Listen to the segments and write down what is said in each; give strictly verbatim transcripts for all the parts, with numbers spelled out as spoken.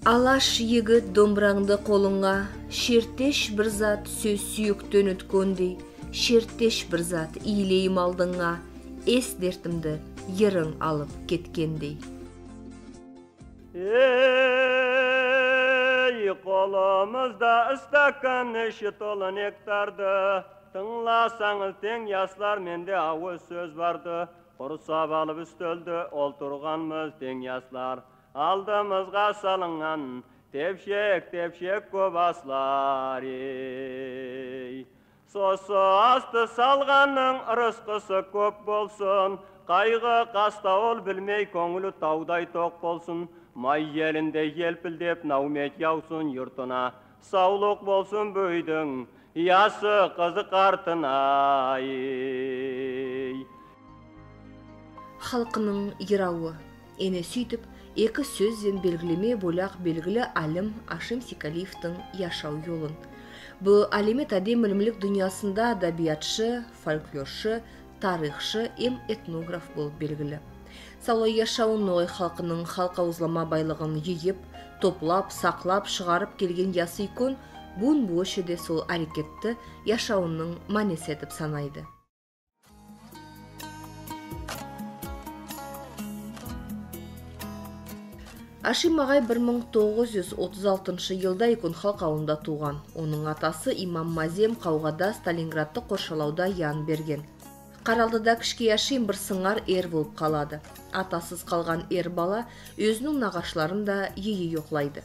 Алаш егіт домбыраңды қолыңа, шертеш бір зат сөз сүйіктен өткөндей, шертеш бір зат иілейім алдыңа, ес дертімді ерің алып кеткендей. Ей, қолымызда істәккен іші толы нектарды, тыңласаңыз тең яслар менде ауыз сөз барды, құрсап алып үстөлді олтырғанмыз тең яслар. Алдымызға салынған тепшек-тепшек көп аслар, ей. Сосы асты салғанның ырысқысы көп болсын, қайғы қастауыл білмей көңілі таудай тоқ болсын, май елінде елпілдеп наумет яусын юртына, саулық болсын бөйдің, ясы қызы қартына, ей. Халқының ерауы, ені сөйтіп, екі сөзден белгілеме болақ белгілі алим Ашим Секалиевтің яшау жолын. Бұл алимет адем ілімлік дүниясында адабиятшы, фольклоршы, тарихшы, эм этнограф болып белгілі. Саулай яшауын ной халқының халқа ұзлама байлығын егіп, топлап, сақлап, шығарып келген ясы икон, бұн бұшы де сол әрекетті яшауының манес етіп санайды. Ашим ағай бір мың тоғыз жүз отыз алтыншы жылда икон халық ауылында туған. Оның атасы Имам Мазем қауғада Сталинградты қоршалауда ян берген. Қаралдыда кішке Ашим бір сыңар ер болып қалады. Атасыз қалған ер бала өзінің нағашларын да ейі yoqлайды.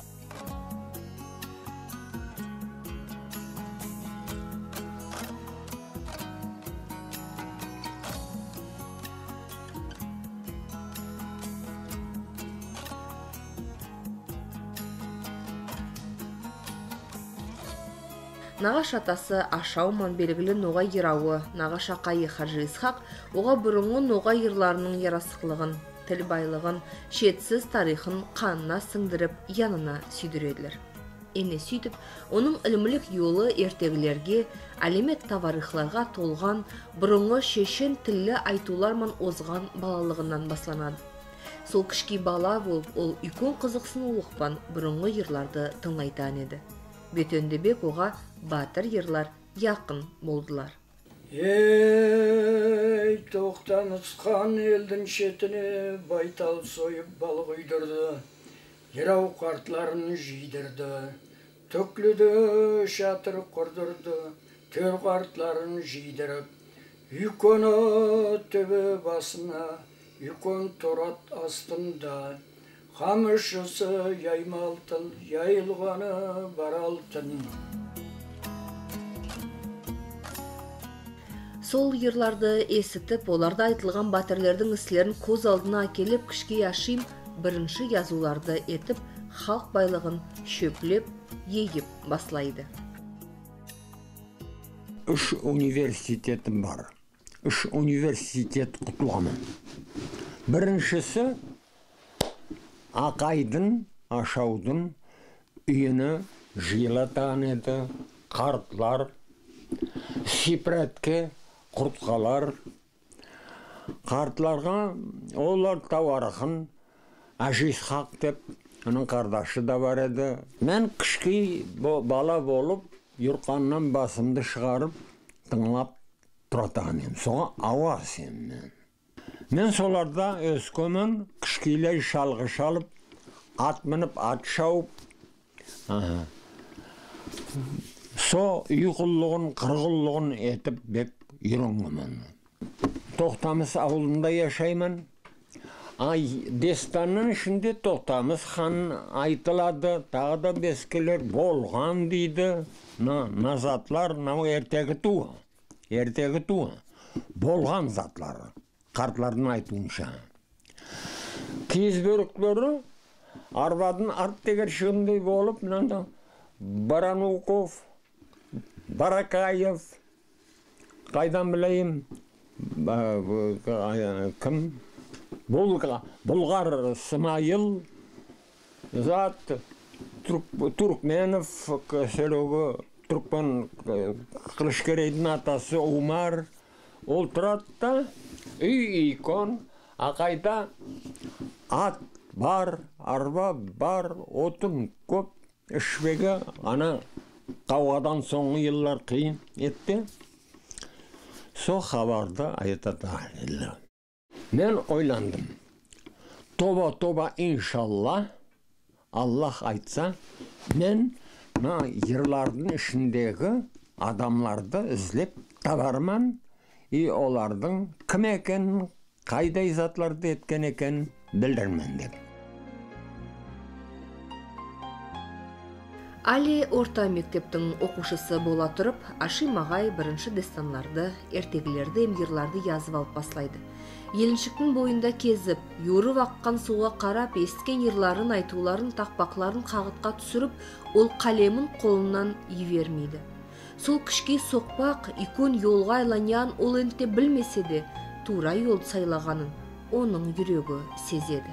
Нағаш атасы Ашауман белгілі ноғай ерауы, нағаш ақайы Хажы Исхақ, оға бұрынғы ноғай ерларының ярасықлығын, тіл байлығын, шетсіз тарихын қанына сыңдырып, янына сүйдіреділер. Ені сөйтіп, оның ілімілік yolu ертегілерге, әлемет таварихларға толған, бұрынғы шешен тілі айтуларман озған балалығынан басланады. Сол кішкі бала болып, ол икон қызықсын ұлықпан бұрынғы ерларды тыңлайтан еді. Бөтөндебек оға батыр ерлар яқын болдылар. Ей, тоқтамысқан елдің шетіне байтал сойып балық үйдірді, ерау қартларын жидірді, төкліді шатыр құрдырды, төр қартларын жидіріп, үйкөні төбе басына, үйкөн торат астында, қамышысы яймалтын, яйылғаны баралтын. Сол ерларды есітіп, оларда айтылған батырлердің іслерін көз алдына келіп, кішке Ашим бірінші язуларды етіп, халық байлығын шөплеп, егіп баслайды. Үш университетім бар. Үш университет құтыламын. Біріншісі Ақайдың, Ашаудың үйіні жиылатан еді, қартлар, сипретке, құртқалар. Қартларға олар тауарықын Ажисхақ деп, оның қардашы да бар еді. Мен кішкі бала болып, юрқаннан басымды шығарып, тыңлап тұратан ем. Соға ауас ем мен. Мен соларда өскөмін, кішкейлер шалғы шалып, ат мініп, ат шауып, со үйқұллығын, қырғыллығын етіп бек үйренгімін. Тоқтамыс ауылында яшаймын. Дестанның ішінде Тоқтамыс хан айтылады, тағы да бескелер болған дейді. Назатлар, ертегі туы, ертегі туы, болған затлары. Қартлардың айтуынша. Киіз бөріктері арбадың арт тегер шығындай болып, Барануков, Баракаев, қайдан білейім, кім? Бұлғар Смайыл, зат Туркменов, Түркмен Қылышкерейдің атасы Умар, ол тұратта үй икон, ақайда ат бар, арба бар, отын көп, ішпеге ана қауадан соңғы еллар қиын етті. Со хабарды айтады. Мен ойландым. Тоба-тоба иншалла, Аллах айтса, мен на ерлардың ішіндегі адамларды ізлеп табарман, и олардың кім екенін, қайдай затларды еткен екенін білдірмен деп. Али орта мектептің оқушысы бола тұрып, Ашим ағай бірінші дестанларды, ертегілерді, емгерларды yazып алып баслайды. Еліншіктің бойында кезіп, юрып аққан суға қарап, есткен ерларын, айтуларын, тақпақларын қағытқа түсіріп, ол қалемін қолынан ивермейді. Сол кішкей соқпақ, икон yolға айланян ол енте білмесе де, тура yol сайлағанын оның жүрегі сезеді.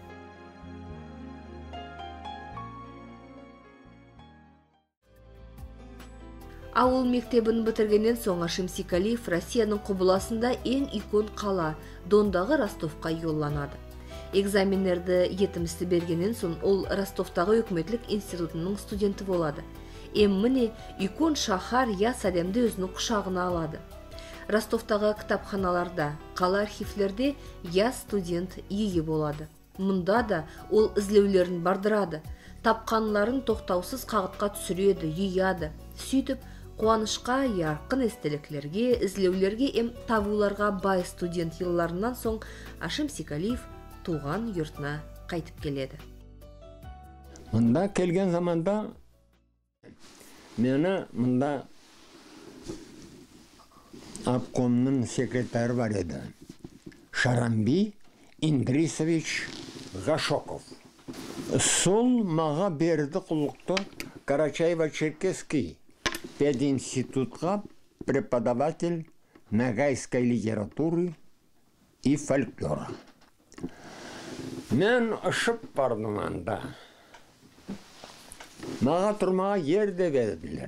Ауыл мектебін бітіргеннен соң Ашим Секалиев Россияның құбыласында ең икон қала Дондағы Ростовқа yollanады. Экзаменерді етімісті бергенен соң ол Ростовтағы өкіметлік институтының студенті болады. Ем міне икон шахар яс әлемді өзінің құшағына алады. Ростовтағы кітапханаларда, қала архивлерде яс студент ие болады. Мұнда да ол ізлеулерін бардырады, тапқанларын тоқтаусыз қағытқа түсіреді, ейады. Сөйтіп, қуанышқа, ярқын естеліктерге, ізлеулерге ем табуларға бай студент елларынан соң Ашим Секалиев туған йұртына қайтып келеді. Мұнда келген заманда мені мұнда обкомның секретары бар еді. Шарамби Индрисович Гашоков. Сол маға берді құлықты Карачаево-Черкесский пединститутқа преподаватель нагайской литературы и фольклора. Мен ұшып бардым анда. Маға тұрмаға ерде берділер.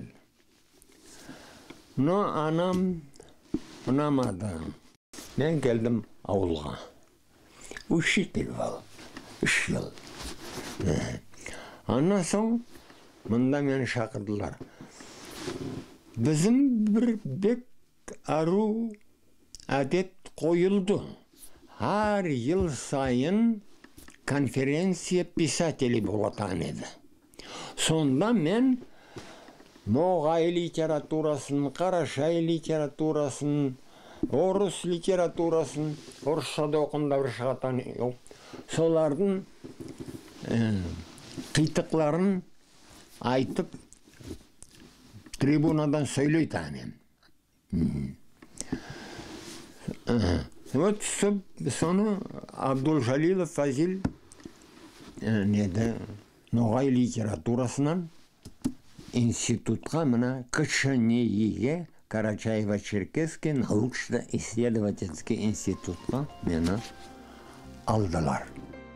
Но анам ұнамады. Мен келдім ауылға. Учитель бол. Үш жыл. Анна соң мұнда мені шақырдылар. Біздің бір бек ару әдет қойылды. Har yıl sayın konferensiya писателей болатан еді. Сонда мен Ноғай литературасын, Қарашай литературасын, орыс литературасын, орысшада оқында бір шығатан жоқ. Солардың қитықларын айтып, трибунадан сөйлейді анем. Вот соны Абдулжалилов Фазил неді Ноғай литературасынан институтқа мына Кышынееге Карачаево-Черкесский научно-исследовательский институтқа мені алдылар.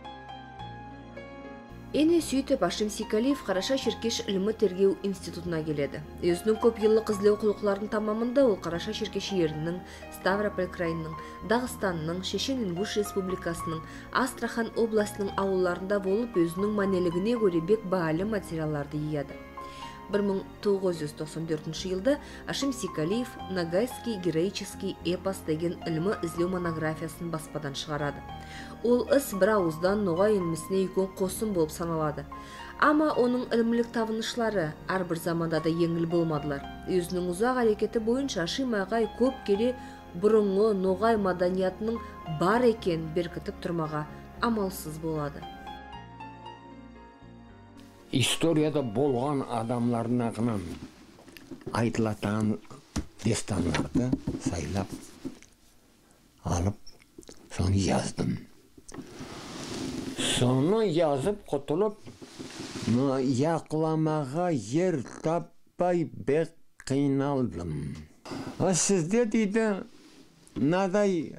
Эне сөйтіп Ашим Секалиев Қараша-Шеркеш ілімі тергеу институтына келеді. Өзінің көп еллық іздеу құлықларын тамамында ол Қараша-Шеркеш ерінің, Ставрополь крайының, Дағыстанның, Шешен-Ингуш республикасының, Астрахан областының ауылларында болып өзінің манелігіне көре бек баалы материалларды ияды. бір мың тоғыз жүз тоқсан төртінші жылда Ашим Секалиев Ногайский героический эпос деген ілімі іздеу монографиясын баспадан шығарады. Ол іс бір ауыздан Ноғай ілімісіне икон қосын болып саналады. Ама оның ілімлік табынышлары әрбір заманда да еңіл болмадылар. Өзінің ұзақ әрекеті бойынша Ашим ағай көп келе бұрынғы Ноғай маданиятының бар екен беркітіп тұрмаға амалсыз болады. Историяда болған адамлардың ағынан айтылатан дестанларды сайлап, алып, соны яздым. Соны yazып құтылып, яқламаға ер таппай бек қиналдым. Сізде дейді, надай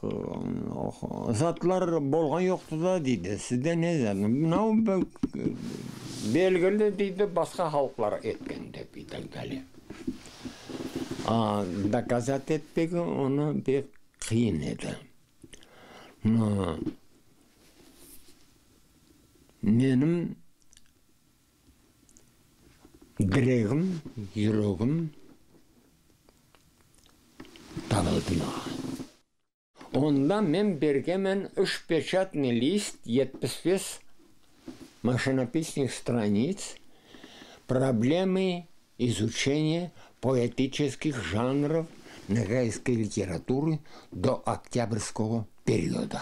затлар болған жоқты да дейді, сізде не задым? Мынау белгілі дейді, басқа халықлар еткен деп италгалі. Доказат етпегі оны бек қиын еді. менің дірегім, жүрегім табылды маған. Онда мен бергенмін үш печатный лист, жетпіс бес машинописных страниц, проблемы изучения поэтических жанров ногайской литературы до октябрьского периода.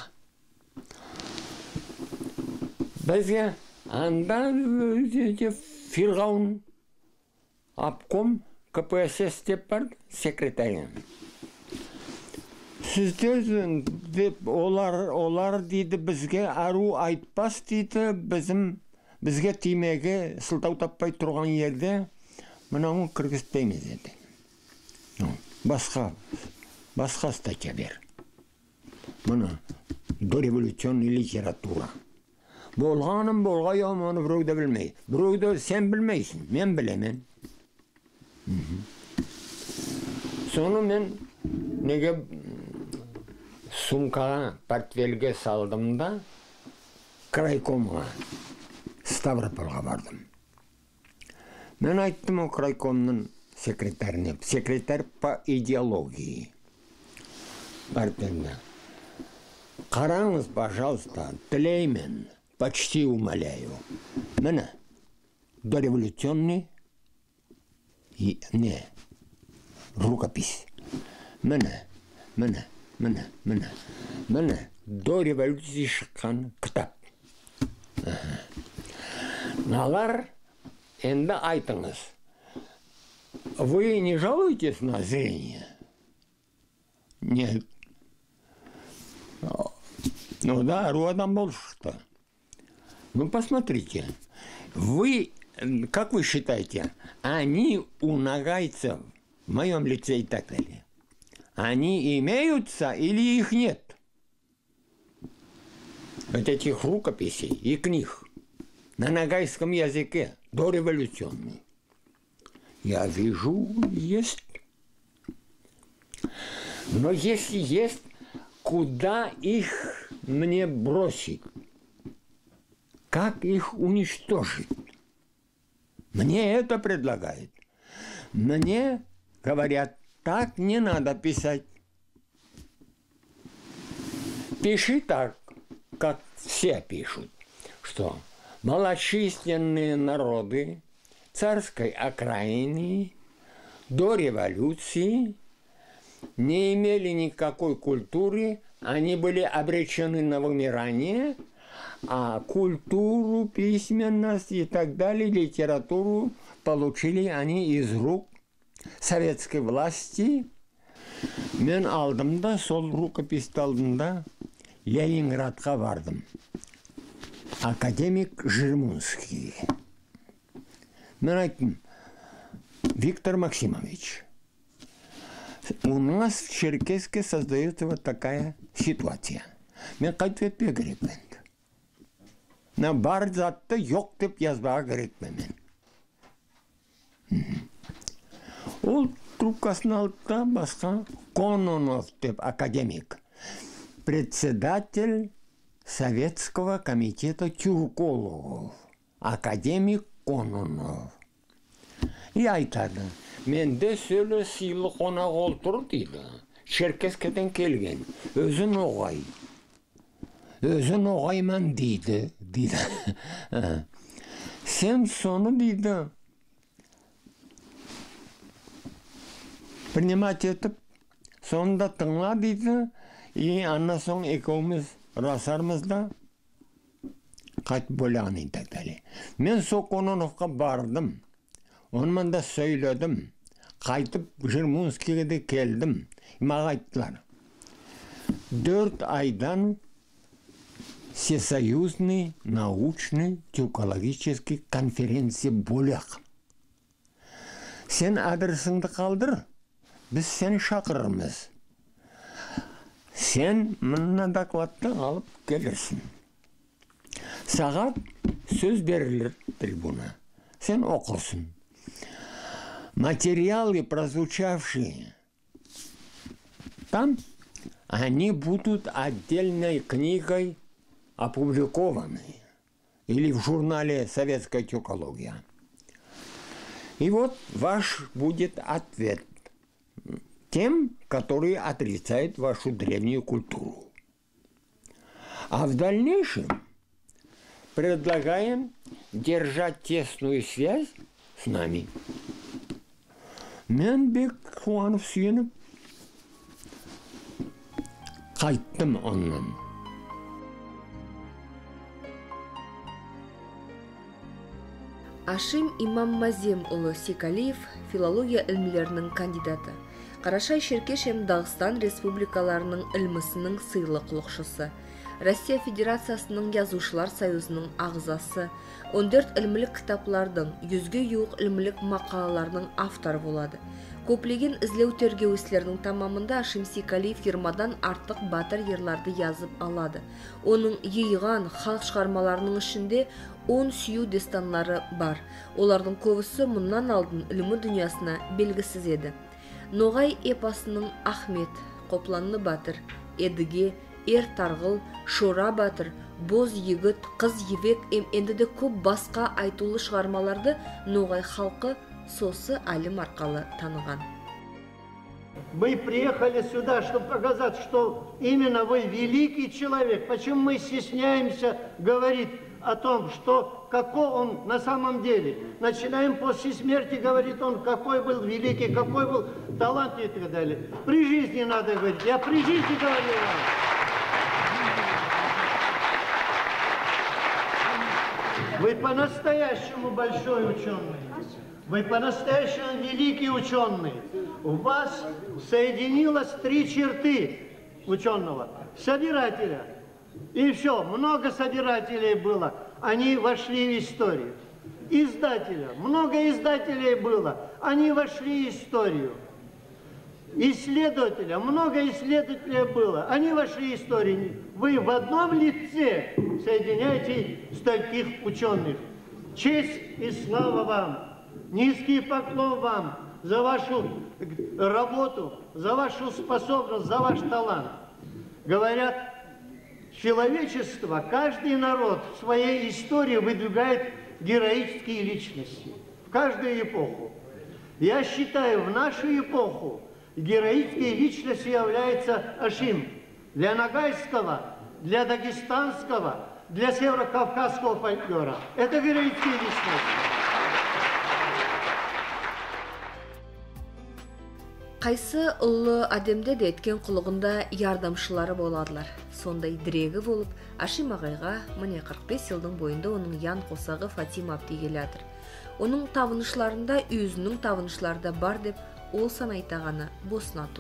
Бізге анда Фирғауын обком ка пэ эс эс деп бар секретарин. Сіздер деп олар, олар дейді бізге ару айтпас дейді, біздің бізге тимеге сылтау таппай тұрған ерде мынауын кіргізбейміз деді. Басқа, басқа статья бер. Мына дореволюционный литература. Болғаным болғай, оны біреуді білмей. Біреуді сен білмейсің, мен білемен. Соны мен неге сумкаға, портфельге салдым да, крайкомға, Ставрополға бардым. Мен айттым о крайкомның секретаріне, секретарь по идеологии. Партияда. Қараңыз, пожалуйста, тілеймен, почти умоляю. Міне, дореволюционный, не, рукопись. Міне, міне, міне, міне, міне, до революции шыққан кітап. Налар, енді айтыңыз. Вы не жалуетесь на зрение? Нет. Ну да, родом был что. Ну посмотрите, вы, как вы считаете, они у нагайцев, в моем лице и так далее, они имеются или их нет? Вот этих рукописей и книг на нагайском языке дореволюционных. Я вижу, есть. Но если есть, куда их мне бросить? Как их уничтожить? Мне это предлагают. Мне говорят, так не надо писать. Пиши так, как все пишут, что малочисленные народы царской окраины до революции не имели никакой культуры, они были обречены на вымирание, а культуру, письменность и так далее, литературу получили они из рук советской власти. Мен алдым да, сол рукописті алдым да, Ленинградқа бардым. Академик Жирмунский. Мен айттым, Виктор Максимович, у нас в Черкеске создается вот такая ситуация. Мен қайтып етпе керек мен. На бар затты жоқ деп язбаға керек мен. Ол трубкасын алды да басқа Кононов деп академик. Председатель Советского комитета тюркологов. Академик Кононов. И айтады, менде сөйлі сыйлы қонақ олтыр дейді. Черкескеден келген. Өзін оғай. Өзін оғайман дейді. дейді. Сен соны дейді. Принимать етіп, сонда тыңла дейді. И анна соң екеуміз расармыз да қайтып бөліған и так далее. Мен со Кононовқа бардым. Онымен да сөйледім. Қайтып Жирмунскийге де келдім. Маға айттылар. Дөрт айдан Всесоюзный научный тюркологический конференция бөлек. Сен адресіңді қалдыр, біз сен шақырырмыз. Сен мына докладты алып келерсің. Сағат сөз берілер трибуна. Сен оқырсың. Материалы, прозвучавшие там, они будут отдельной книгой опубликованы. или в журнале «Советская тюкология». И вот ваш будет ответ тем, которые отрицают вашу древнюю культуру. А в дальнейшем предлагаем держать тесную связь с нами. Мен бек қуанып сүйеніп қайттым оннан. Ашим Имаммазем ұлы Секалиев филология ілімлерінің кандидаты. Қарашай Шеркеш әм Дағыстан республикаларының ілмісінің сыйлы құлықшысы. Россия Федерациясының Язушылар Союзының ағзасы. он төрт ілмілік кітаплардың, жүзге юық ілмілік мақалаларының авторы болады. Көплеген ізлеу тергеу ісілерінің тамамында Ашим Секалиев жиырмадан артық батыр ерларды yazып алады. Оның ейған халық шығармаларының ішінде он сүйу дестанлары бар. Олардың көбісі мұнан алдын ілімі дүниясына белгісіз еді. Ноғай эпосының Ахмет, Қопланны батыр, Едіге, Ер тарғыл, Шора батыр, Боз егіт, Қыз ебек емендіде көп басқа айтулы шығармаларды Ноғай халқы сосы әлім арқалы таныған. Мы приехали сюда, чтобы показать, что именно вы великий человек. Почему мы стесняемся говорить о том, что какой он на самом деле. Начинаем после смерти, говорит он, какой был великий, какой был талантливый и так далее. При жизни надо говорить. Я при жизни говорю вам. Вы по-настоящему большой ученый. Вы по-настоящему великий ученый. У вас соединилось три черты ученого. Собирателя. И все, много собирателей было. Они вошли в историю. Издателя. Много издателей было. Они вошли в историю. Исследователя. Много исследователей было. Они вошли в историю. Вы в одном лице соединяете стольких ученых. Честь и слава вам. Низкий поклон вам за вашу работу, за вашу способность, за ваш талант. Говорят, человечество, каждый народ в своей истории выдвигает героические личности. В каждую эпоху. Я считаю, в нашу эпоху героической личностью является Ашим. Для ногайского, для дагестанского, для северокавказского фольклора. Это героические личности. Қайсы ұлы әдемде де еткен құлығында ярдамшылары боладылар. Сондай дірегі болып, Ашим ағайға міне қырық бес жылдың бойында оның ян қосағы Фатима апти келядыр. Оның табынышларында өзінің табынышларда бар деп ол санайтағаны босынату.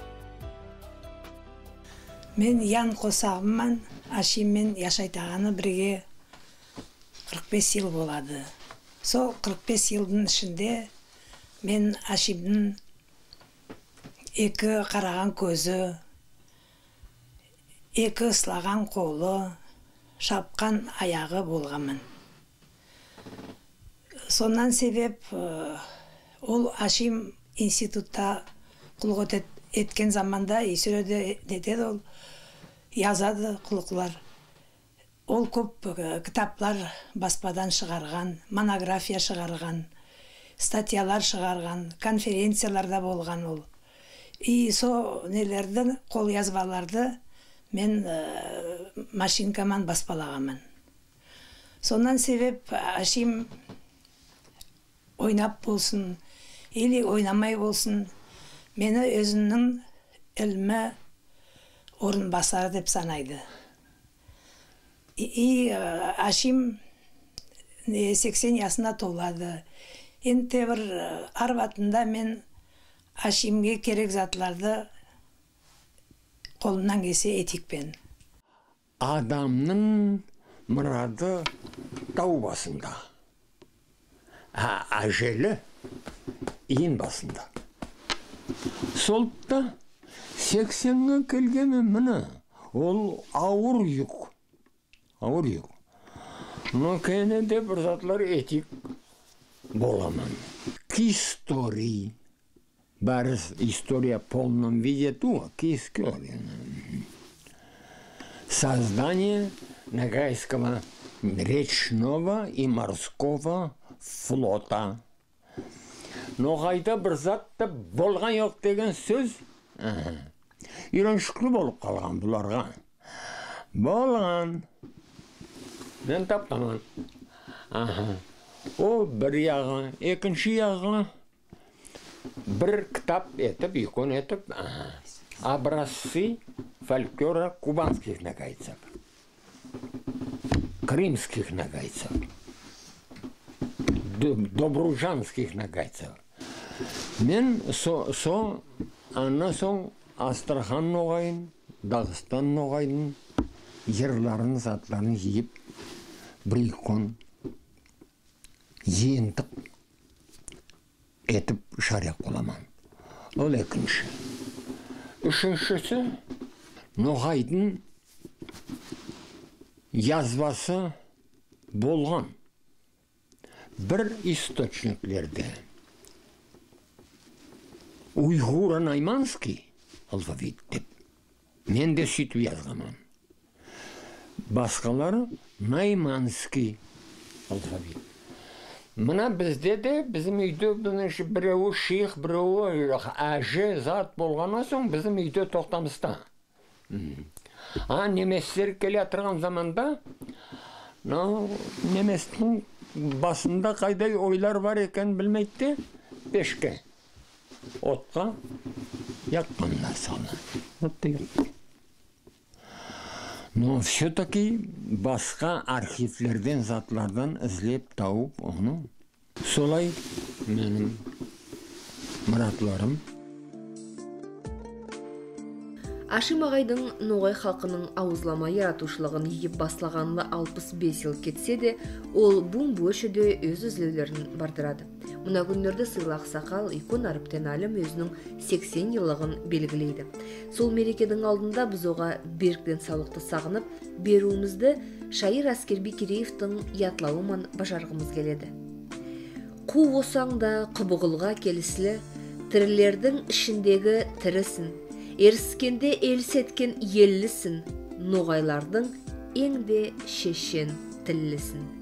Мен ян қосағыммен Ашиммен яшайтағаны бірге қырық бес жыл болады. Сол қырық бес жылдың ішінде мен Ашимнің екі қараған көзі, екі ысылаған қолы, шапқан аяғы болғамын. Сонан себеп ол Ашим институтта құлғыт еткен заманда есіреде деді ол язады құлықлар. Ол көп кітаплар баспадан шығарған, монография шығарған, статьялар шығарған, конференцияларда болған ол. И со нелерді, қол язбаларды мен машинкаман баспалағамын. Сонан себеп Ашим ойнап болсын, или ойнамай болсын, мені өзінің ілмі орын басар деп санайды. И Ашим сексен жасына толады. Енді бір арбатында мен Ашимге керек затларды қолымнан кесе етекпен. Адамның мұрады тау басында, а әжелі ең басында. Солтта сексенге келгені міне, ол ауыр юк. Ауыр юк. Но кенеде бір затлар етек боламын. Кисторий. Барс история в полном виде туа, кискёрия. Создание ногайского речного и морского флота. Ноғайда бір затты болған жоқ деген сөз үйреншікті болып қалған бұларға. Болған. Мен таптаман. О, бір яғы, екінші яғы бір кітап етіп, икон етіп, образцы фольклора кубанских нагайцев, крымских нагайцев, добружанских нагайцев. Мен со, ана соң Астрахан ноғайын, Дағыстан ноғайын ерларын, затларын жиып, бір икон жиынтық етіп шарияқ боламан. Ол екінші. Үшіншісі, ноғайдың язбасы болған бір источниклерде. Уйғуро-найманский алфавит деп. Мен де сөйтіп yazғаман. Басқалары найманский алфавит. Мына бізде де, біздің үйде біреуі шейх, біреуі әжі, зат болғаннан соң біздің үйде тоқтамызда. А неместер келе атырған заманда, неместің басында қайдай ойлар бар екен білмейді, пешке, отқа яққанына салы. Но все-таки басқа архивлерден, затлардан ізлеп тауып оны. Солай менің мұратларым. Ашим ағайдың ноғай халқының ауызлама яратушылығын егіп баслағанлы алпыс бес ел кетсе де, ол бұң бөшіде өз үзлеулерін бардырады. Мұна күндерді сыйлақ сақал икон арыптен алым өзінің сексен жылығын белгілейді. Сол мерекедің алдында біз оға беріктен саулықты сағынып, беруімізді Шайыр Аскерби Киреевтің ятлауыман бажарғымыз келеді. Қу осаңда құбығылға келісілі, тірілердің ішіндегі тірісін, еріскенде елсеткен еллісін, ноғайлардың ең де шешен тіллісін.